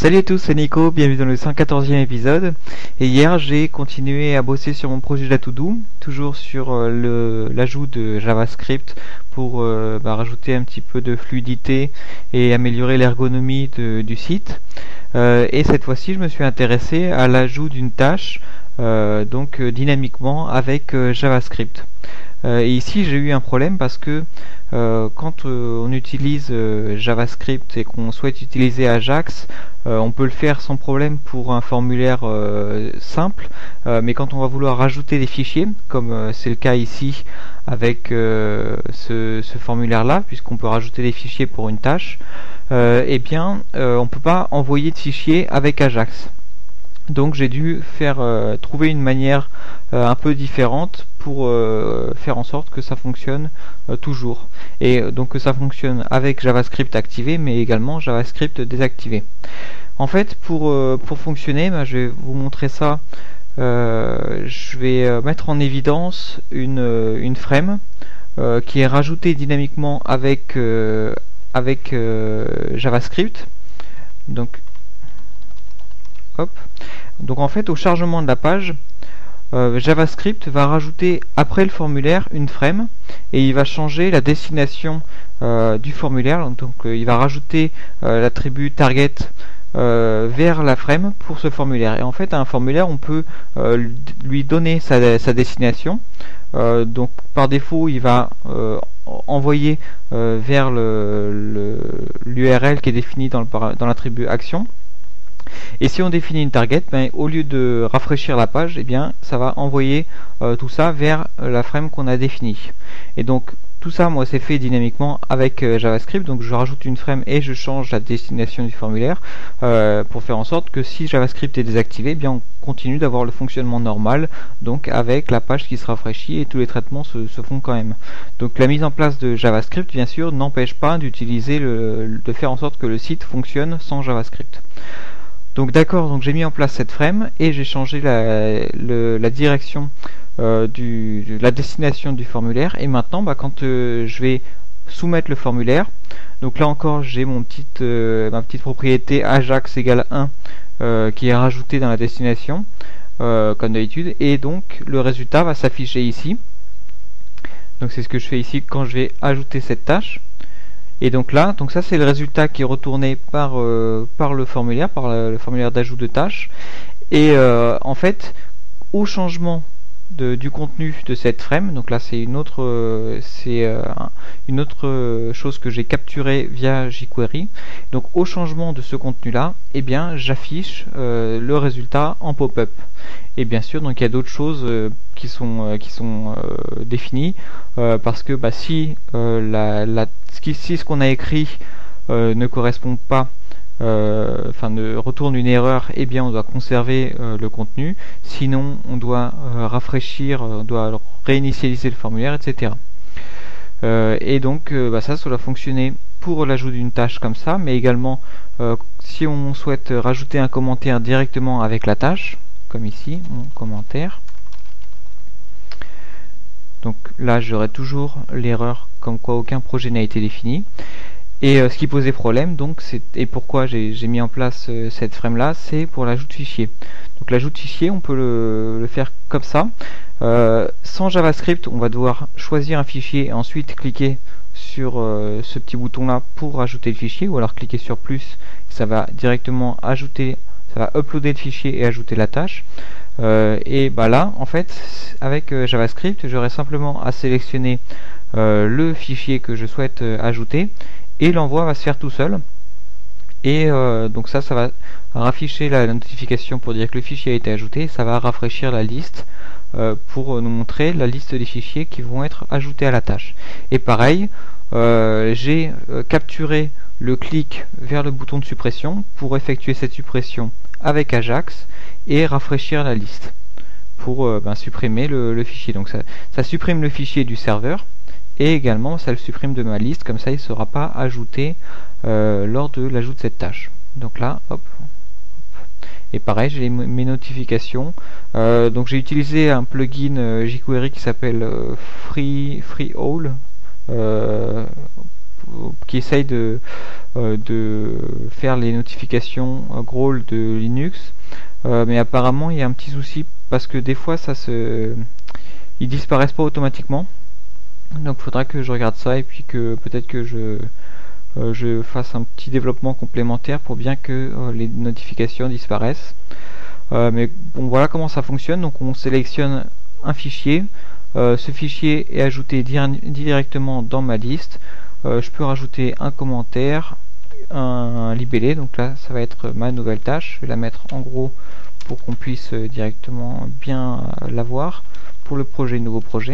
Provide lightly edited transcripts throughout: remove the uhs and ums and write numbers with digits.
Salut à tous, c'est Nico, bienvenue dans le 114e épisode. Et hier, j'ai continué à bosser sur mon projet de la To-Do, toujours sur l'ajout de JavaScript pour rajouter un petit peu de fluidité et améliorer l'ergonomie du site. Et cette fois-ci, je me suis intéressé à l'ajout d'une tâche dynamiquement avec JavaScript. Et ici, j'ai eu un problème parce que quand on utilise JavaScript et qu'on souhaite utiliser Ajax, on peut le faire sans problème pour un formulaire simple, mais quand on va vouloir rajouter des fichiers, comme c'est le cas ici avec ce formulaire-là, puisqu'on peut rajouter des fichiers pour une tâche, on ne peut pas envoyer de fichiers avec Ajax. Donc j'ai dû trouver une manière un peu différente pour faire en sorte que ça fonctionne toujours. Et donc que ça fonctionne avec JavaScript activé, mais également JavaScript désactivé. En fait, pour fonctionner, je vais vous montrer ça. Je vais mettre en évidence une frame qui est rajoutée dynamiquement avec JavaScript. Donc en fait, au chargement de la page, JavaScript va rajouter après le formulaire une frame et il va changer la destination du formulaire. Donc il va rajouter l'attribut target vers la frame pour ce formulaire. Et en fait, à un formulaire, on peut lui donner sa destination. Donc par défaut, il va envoyer vers l'URL qui est défini dans l'attribut action. Et si on définit une target, au lieu de rafraîchir la page, ça va envoyer tout ça vers la frame qu'on a définie. Et donc tout ça, moi, c'est fait dynamiquement avec JavaScript. Donc je rajoute une frame et je change la destination du formulaire pour faire en sorte que si JavaScript est désactivé, on continue d'avoir le fonctionnement normal, donc avec la page qui se rafraîchit et tous les traitements se font quand même. Donc la mise en place de JavaScript, bien sûr, n'empêche pas d'utiliser de faire en sorte que le site fonctionne sans JavaScript. Donc d'accord, donc j'ai mis en place cette frame et j'ai changé la direction la destination du formulaire. Et maintenant, quand je vais soumettre le formulaire, donc là encore j'ai ma petite propriété Ajax égale 1 qui est rajoutée dans la destination comme d'habitude, et donc le résultat va s'afficher ici. Donc c'est ce que je fais ici quand je vais ajouter cette tâche. Et donc là, ça c'est le résultat qui est retourné par le formulaire, le formulaire d'ajout de tâches. Et en fait, au changement du contenu de cette frame, donc là c'est une autre chose que j'ai capturée via jQuery. Donc au changement de ce contenu là, j'affiche le résultat en pop-up. Et bien sûr, donc il y a d'autres choses qui sont définies parce que si ce qu'on a écrit ne correspond pas, ne retourne une erreur, on doit conserver le contenu, sinon on doit rafraîchir, on doit réinitialiser le formulaire, etc. Et donc ça doit fonctionner pour l'ajout d'une tâche comme ça, mais également si on souhaite rajouter un commentaire directement avec la tâche, comme ici, mon commentaire. Donc là j'aurai toujours l'erreur comme quoi aucun projet n'a été défini. Et ce qui posait problème, et pourquoi j'ai mis en place cette frame là, c'est pour l'ajout de fichier. Donc l'ajout de fichier, on peut le faire comme ça. Sans JavaScript, on va devoir choisir un fichier et ensuite cliquer sur ce petit bouton là pour ajouter le fichier, ou alors cliquer sur plus, ça va directement ça va uploader le fichier et ajouter la tâche. Là, en fait, avec JavaScript, j'aurai simplement à sélectionner le fichier que je souhaite ajouter, et l'envoi va se faire tout seul. Et donc ça va rafficher la notification pour dire que le fichier a été ajouté. Ça va rafraîchir la liste pour nous montrer la liste des fichiers qui vont être ajoutés à la tâche. Et pareil, j'ai capturé le clic vers le bouton de suppression pour effectuer cette suppression avec Ajax et rafraîchir la liste pour supprimer le fichier. Donc ça supprime le fichier du serveur et également ça le supprime de ma liste, comme ça il ne sera pas ajouté lors de l'ajout de cette tâche. Donc là, hop. Et pareil, j'ai mes notifications. Donc j'ai utilisé un plugin jQuery qui s'appelle FreeAll, qui essaye de faire les notifications Graal de Linux, mais apparemment il y a un petit souci parce que des fois ils disparaissent pas automatiquement. Donc il faudra que je regarde ça et puis que peut-être que je fasse un petit développement complémentaire pour bien que les notifications disparaissent. Mais bon, voilà comment ça fonctionne. Donc on sélectionne un fichier. Ce fichier est ajouté directement dans ma liste. Je peux rajouter un commentaire, un libellé. Donc là ça va être ma nouvelle tâche. Je vais la mettre en gros pour qu'on puisse directement bien la voir pour le nouveau projet.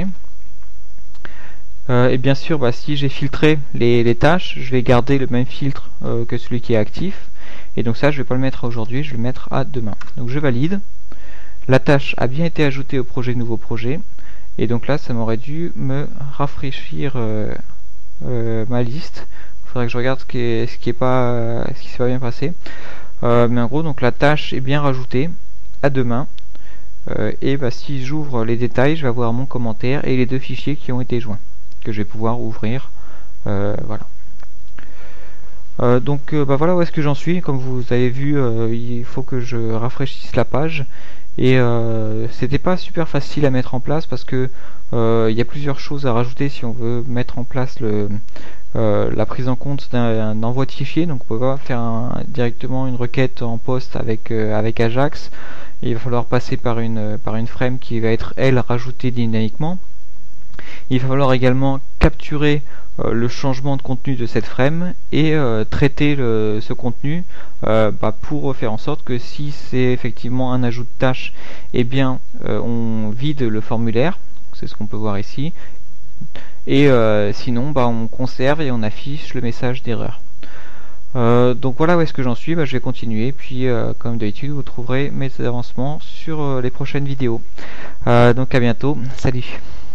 Et bien sûr, si j'ai filtré les tâches, je vais garder le même filtre que celui qui est actif. Et donc ça, je ne vais pas le mettre aujourd'hui, je vais le mettre à demain. Donc je valide. La tâche a bien été ajoutée au nouveau projet. Et donc là, ça m'aurait dû me rafraîchir ma liste. Il faudrait que je regarde ce qui s'est pas bien passé. Mais en gros, donc la tâche est bien rajoutée à demain. Et si j'ouvre les détails, je vais avoir mon commentaire et les deux fichiers qui ont été joints, que je vais pouvoir ouvrir. Voilà. Donc voilà où est-ce que j'en suis. Comme vous avez vu, il faut que je rafraîchisse la page. Et c'était pas super facile à mettre en place parce que il y a plusieurs choses à rajouter si on veut mettre en place la prise en compte d'un envoi de fichier. Donc on peut pas faire directement une requête en post avec Ajax. Il va falloir passer par une frame qui va être elle rajoutée dynamiquement. Il va falloir également capturer le changement de contenu de cette frame et traiter ce contenu pour faire en sorte que si c'est effectivement un ajout de tâche, eh bien on vide le formulaire, c'est ce qu'on peut voir ici, et sinon on conserve et on affiche le message d'erreur. Donc voilà où est-ce que j'en suis. Je vais continuer, puis comme d'habitude vous trouverez mes avancements sur les prochaines vidéos. Donc à bientôt, salut.